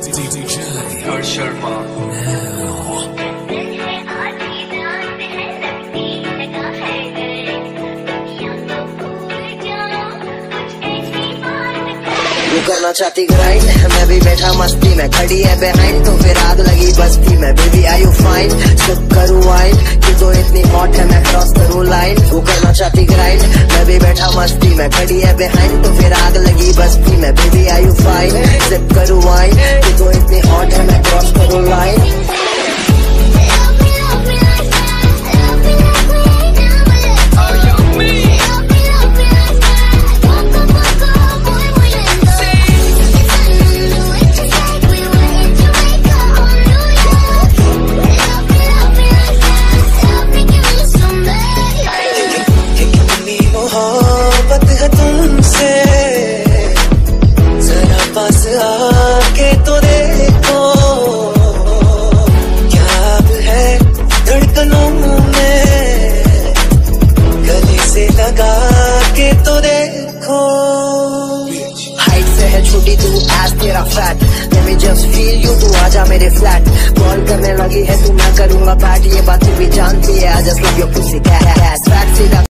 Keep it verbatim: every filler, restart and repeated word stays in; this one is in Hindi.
D J और शर्मा तू करना चाहती ग्राइंड, मैं भी बैठा मस्ती में, खड़ी है बिहाइंड तो फिर आग लगी बस्ती में। Baby are you fine, slip करूँ वाइन, कि तो इतनी हॉट है मैं क्रॉस करूँ लाइन। तू करना चाहती ग्राइंड, मैं भी बैठा मस्ती में, खड़ी है बिहाइंड तो फिर आग लगी बस्ती में। Baby are you fine, slip करूँ वाइन, कि तो इतनी हॉट है मैं क्रॉस करूँ लाइन। मोहब्बत है तुमसे, जरा पास आके तो देखो, क्या अब है धड़कनों में, गले से लगा के तो देखो। हाइट से है छोटी तू, एज तेरा fat, let me just feel you, तू आजा मेरे फ्लैट। कॉल करने लगी है तू, मैं करूँगा बैट, ये बात तू भी जानती है, I just love your pussy cat, cat, cat, सीधा